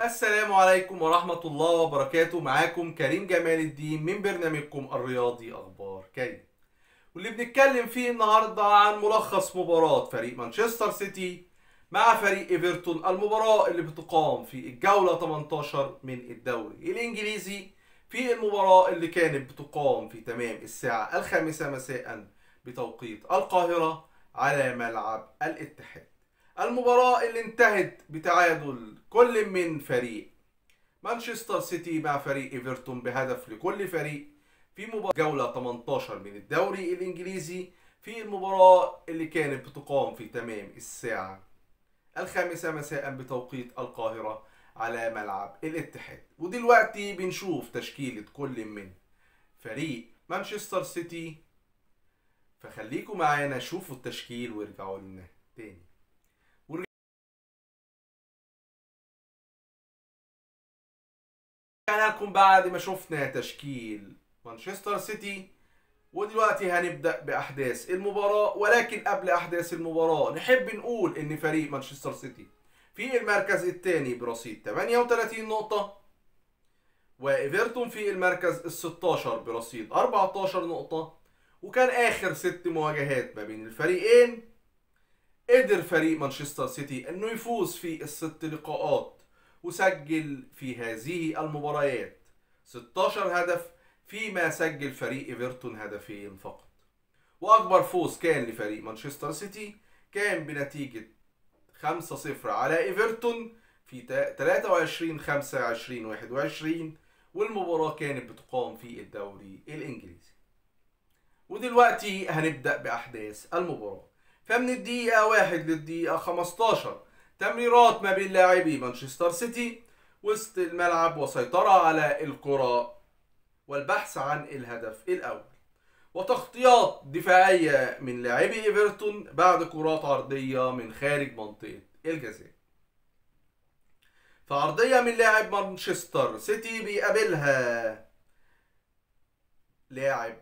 السلام عليكم ورحمة الله وبركاته. معاكم كريم جمال الدين من برنامجكم الرياضي أخبار كريم، واللي بنتكلم فيه النهاردة عن ملخص مباراة فريق مانشستر سيتي مع فريق إيفرتون، المباراة اللي بتقام في الجولة 18 من الدوري الإنجليزي، في المباراة اللي كانت بتقام في تمام الساعة 5 مساء بتوقيت القاهرة على ملعب الاتحاد. المباراة اللي انتهت بتعادل كل من فريق مانشستر سيتي مع فريق ايفرتون بهدف لكل فريق في مباراة جولة 18 من الدوري الانجليزي، في المباراة اللي كانت بتقام في تمام الساعة 5 مساء بتوقيت القاهرة على ملعب الاتحاد. ودلوقتي بنشوف تشكيلة كل من فريق مانشستر سيتي، فخليكم معانا شوفوا التشكيل وارجعوا لنا تاني. رجعنا لكم بعد ما شفنا تشكيل مانشستر سيتي، ودلوقتي هنبدأ بأحداث المباراة. ولكن قبل أحداث المباراة نحب نقول إن فريق مانشستر سيتي في المركز الثاني برصيد 38 نقطة، وإيفرتون في المركز ال 16 برصيد 14 نقطة. وكان آخر 6 مواجهات ما بين الفريقين قدر فريق مانشستر سيتي إنه يفوز في الست لقاءات، وسجل في هذه المباريات 16 هدف، فيما سجل فريق ايفرتون هدفين فقط. واكبر فوز كان لفريق مانشستر سيتي كان بنتيجة 5-0 على ايفرتون في 23/5/2021، والمباراة كانت بتقام في الدوري الانجليزي. ودلوقتي هنبدأ بأحداث المباراة. فمن الدقيقة 1 للدقيقة 15 تمريرات ما بين لاعبي مانشستر سيتي وسط الملعب، وسيطرة على الكرة والبحث عن الهدف الأول، وتغطيات دفاعية من لاعبي ايفرتون بعد كرات عرضية من خارج منطقة الجزاء. فعرضية من لاعب مانشستر سيتي بيقابلها لاعب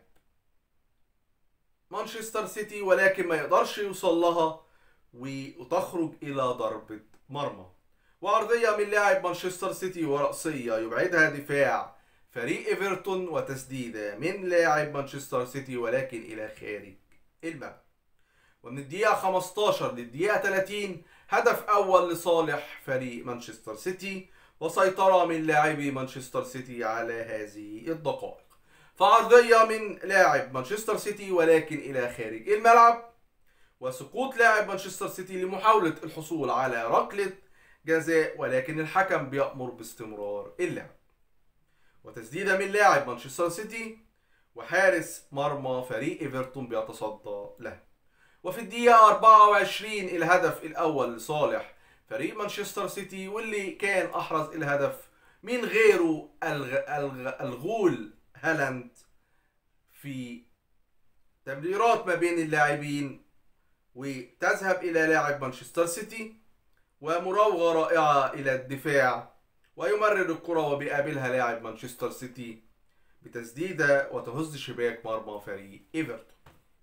مانشستر سيتي، ولكن ما يقدرش يوصل لها وتخرج إلى ضربة مرمى. وعرضية من لاعب مانشستر سيتي ورأسية يبعدها دفاع فريق ايفرتون، وتسديدة من لاعب مانشستر سيتي ولكن إلى خارج الملعب. ومن الدقيقة 15 للدقيقة 30 هدف أول لصالح فريق مانشستر سيتي، وسيطرة من لاعبي مانشستر سيتي على هذه الدقائق. فعرضية من لاعب مانشستر سيتي ولكن إلى خارج الملعب، وسقوط لاعب مانشستر سيتي لمحاولة الحصول على ركلة جزاء، ولكن الحكم بيأمر باستمرار اللعب. وتسديدة من لاعب مانشستر سيتي، وحارس مرمى فريق ايفرتون بيتصدى له. وفي الدقيقة 24 الهدف الأول لصالح فريق مانشستر سيتي، واللي كان أحرز الهدف من غيره الغول هالاند في تمريرات ما بين اللاعبين، وتذهب إلى لاعب مانشستر سيتي ومراوغة رائعة إلى الدفاع، ويمرر الكرة وبيقابلها لاعب مانشستر سيتي بتسديدة وتهز شباك مرمى فريق ايفرتون.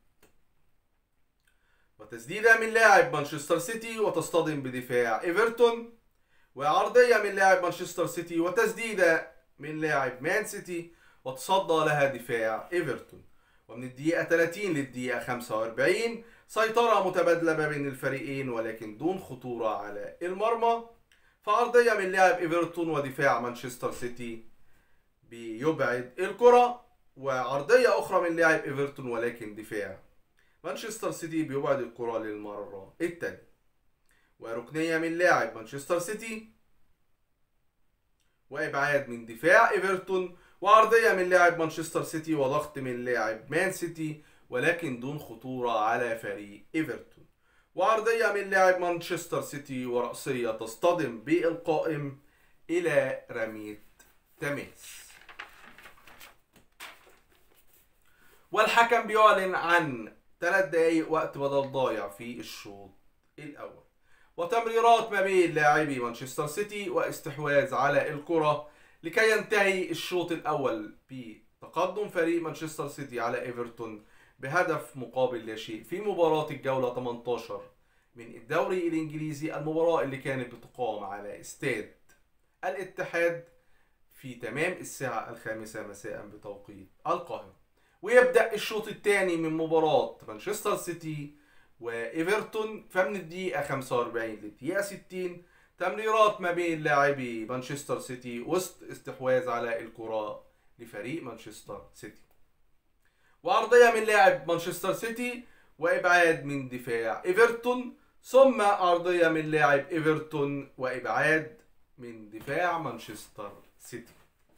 وتسديدة من لاعب مانشستر سيتي وتصطدم بدفاع ايفرتون، وعرضية من لاعب مانشستر سيتي وتسديدة من لاعب مان سيتي وتصدى لها دفاع ايفرتون. ومن الدقيقة 30 للدقيقة 45 سيطرة متبادلة ما بين الفريقين ولكن دون خطورة على المرمى. فعرضية من لاعب ايفرتون ودفاع مانشستر سيتي بيبعد الكرة، وعرضية أخرى من لاعب ايفرتون ولكن دفاع مانشستر سيتي بيبعد الكرة للمرة الثانية. وركنية من لاعب مانشستر سيتي، وإبعاد من دفاع ايفرتون، وعرضية من لاعب مانشستر سيتي، وضغط من لاعب مان سيتي ولكن دون خطورة على فريق ايفرتون. وعرضية من لاعب مانشستر سيتي ورأسية تصطدم بالقائم إلى رمية تماس. والحكم بيعلن عن 3 دقايق وقت بدل ضايع في الشوط الأول. وتمريرات ما بين لاعبي مانشستر سيتي واستحواذ على الكرة لكي ينتهي الشوط الأول بتقدم فريق مانشستر سيتي على ايفرتون بهدف مقابل لا شيء في مباراة الجولة 18 من الدوري الإنجليزي، المباراة اللي كانت بتقام على استاد الاتحاد في تمام الساعة 5 مساء بتوقيت القاهرة. ويبدأ الشوط الثاني من مباراة مانشستر سيتي وإيفرتون، فمن الدقيقة 45 للدقيقة 60 تمريرات ما بين لاعبي مانشستر سيتي وسط استحواذ على الكرة لفريق مانشستر سيتي، وعرضية من لاعب مانشستر سيتي وإبعاد من دفاع إيفرتون، ثم عرضية من لاعب إيفرتون وإبعاد من دفاع مانشستر سيتي.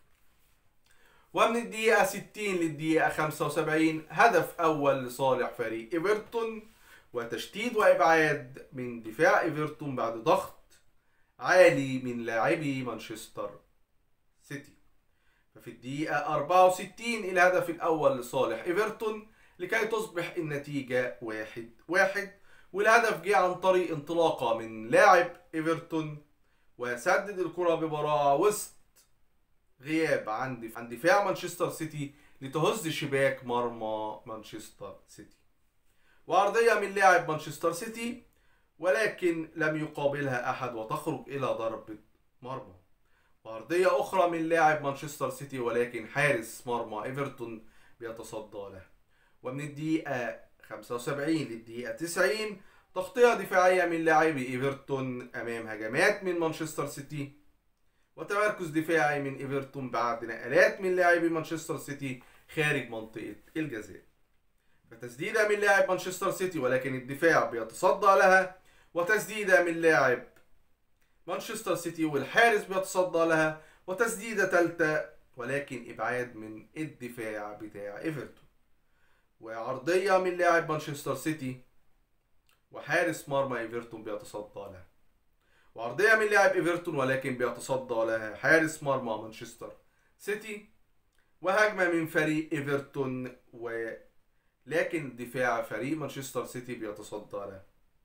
ومن الدقيقة 60 للدقيقة 75 هدف أول لصالح فريق إيفرتون، وتشتيت وإبعاد من دفاع إيفرتون بعد ضغط عالي من لاعبي مانشستر سيتي. ففي الدقيقة 64 الهدف الأول لصالح إيفرتون لكي تصبح النتيجة 1-1، والهدف جه عن طريق انطلاقة من لاعب إيفرتون وسدد الكرة ببراعة وسط غياب عن دفاع مانشستر سيتي لتهز شباك مرمى مانشستر سيتي، وعرضية من لاعب مانشستر سيتي ولكن لم يقابلها أحد وتخرج إلى ضربة مرمى، وعرضية أخرى من لاعب مانشستر سيتي ولكن حارس مرمى إيفرتون بيتصدى له. ومن الدقيقة 75 للدقيقة 90 تغطية دفاعية من لاعبي إيفرتون أمام هجمات من مانشستر سيتي، وتمركز دفاعي من إيفرتون بعد نقلات من لاعبي مانشستر سيتي خارج منطقة الجزاء، فتسديدة من لاعب مانشستر سيتي ولكن الدفاع بيتصدى لها، وتسديدة من لاعب مانشستر سيتي والحارس بيتصدى لها، وتسديدة ثالثة ولكن إبعاد من الدفاع بتاع إيفرتون، وعرضية من لاعب مانشستر سيتي وحارس مرمى إيفرتون بيتصدى لها، وعرضية من لاعب إيفرتون ولكن بيتصدى لها حارس مرمى مانشستر سيتي، وهجمة من فريق إيفرتون ولكن دفاع فريق مانشستر سيتي بيتصدى لها،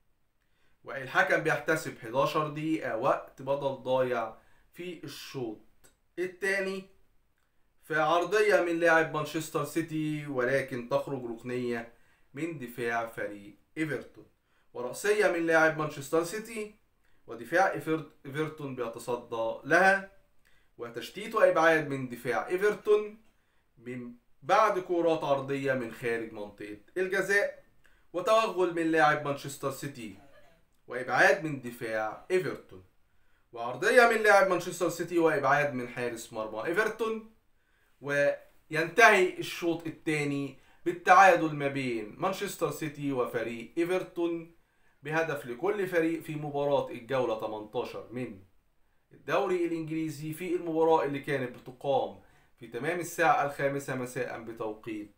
والحكم بيحتسب 11 دقيقة وقت بدل ضايع في الشوط الثاني. في عرضية من لاعب مانشستر سيتي ولكن تخرج ركنية من دفاع فريق إيفرتون، ورأسية من لاعب مانشستر سيتي ودفاع إيفرتون بيتصدى لها، وتشتيت وإبعاد من دفاع إيفرتون من بعد كرات عرضية من خارج منطقة الجزاء، وتوغل من لاعب مانشستر سيتي وإبعاد من دفاع إيفرتون، وعرضية من لاعب مانشستر سيتي وإبعاد من حارس مرمى إيفرتون. وينتهي الشوط الثاني بالتعادل ما بين مانشستر سيتي وفريق إيفرتون بهدف لكل فريق في مباراة الجولة 18 من الدوري الإنجليزي، في المباراة اللي كانت بتقام في تمام الساعة 5 مساء بتوقيت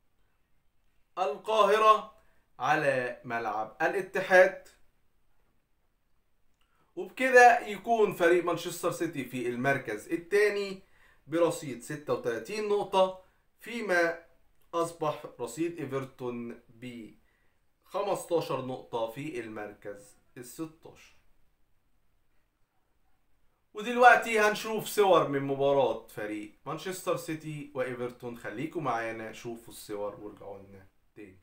القاهرة على ملعب الاتحاد. وبكده يكون فريق مانشستر سيتي في المركز الثاني برصيد 36 نقطة، فيما أصبح رصيد إيفرتون ب 15 نقطة في المركز ال16. ودلوقتي هنشوف صور من مباراة فريق مانشستر سيتي وإيفرتون، خليكم معانا شوفوا الصور وارجعوا لنا تاني.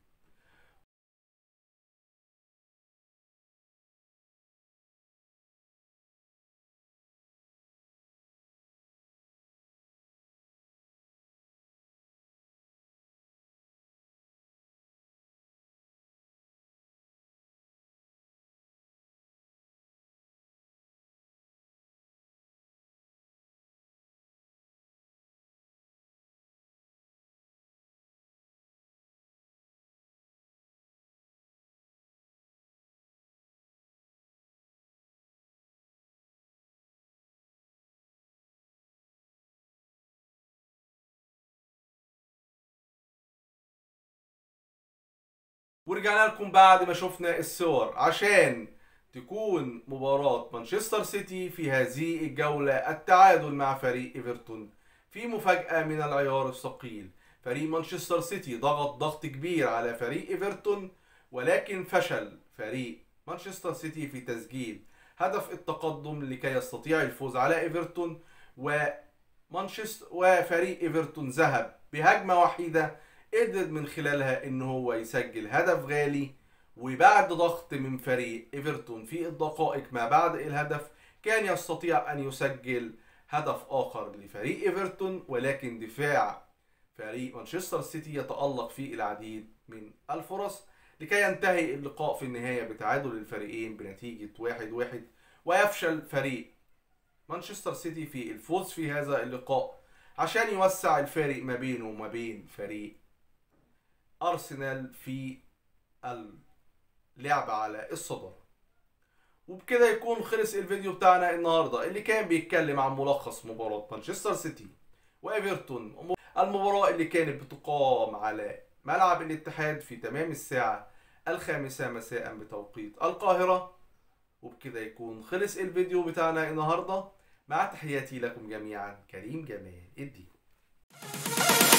ورجعنا لكم بعد ما شفنا الصور عشان تكون مباراة مانشستر سيتي في هذه الجولة التعادل مع فريق إيفرتون في مفاجأة من العيار الثقيل. فريق مانشستر سيتي ضغط كبير على فريق إيفرتون، ولكن فشل فريق مانشستر سيتي في تسجيل هدف التقدم لكي يستطيع الفوز على إيفرتون، وفريق إيفرتون ذهب بهجمة وحيدة قدر من خلالها ان هو يسجل هدف غالي. وبعد ضغط من فريق ايفرتون في الدقائق ما بعد الهدف كان يستطيع أن يسجل هدف آخر لفريق إيفرتون، ولكن دفاع فريق مانشستر سيتي يتألق فيه العديد من الفرص لكي ينتهي اللقاء في النهاية بتعادل الفريقين بنتيجة 1-1، ويفشل فريق مانشستر سيتي في الفوز في هذا اللقاء عشان يوسع الفارق ما بينه وما بين فريق أرسنال في اللعب على الصدارة. وبكده يكون خلص الفيديو بتاعنا النهاردة اللي كان بيتكلم عن ملخص مباراة مانشستر سيتي وإيفرتون، المباراة اللي كانت بتقام على ملعب الاتحاد في تمام الساعة 5 مساء بتوقيت القاهرة. وبكده يكون خلص الفيديو بتاعنا النهاردة، مع تحياتي لكم جميعا، كريم جمال الدين.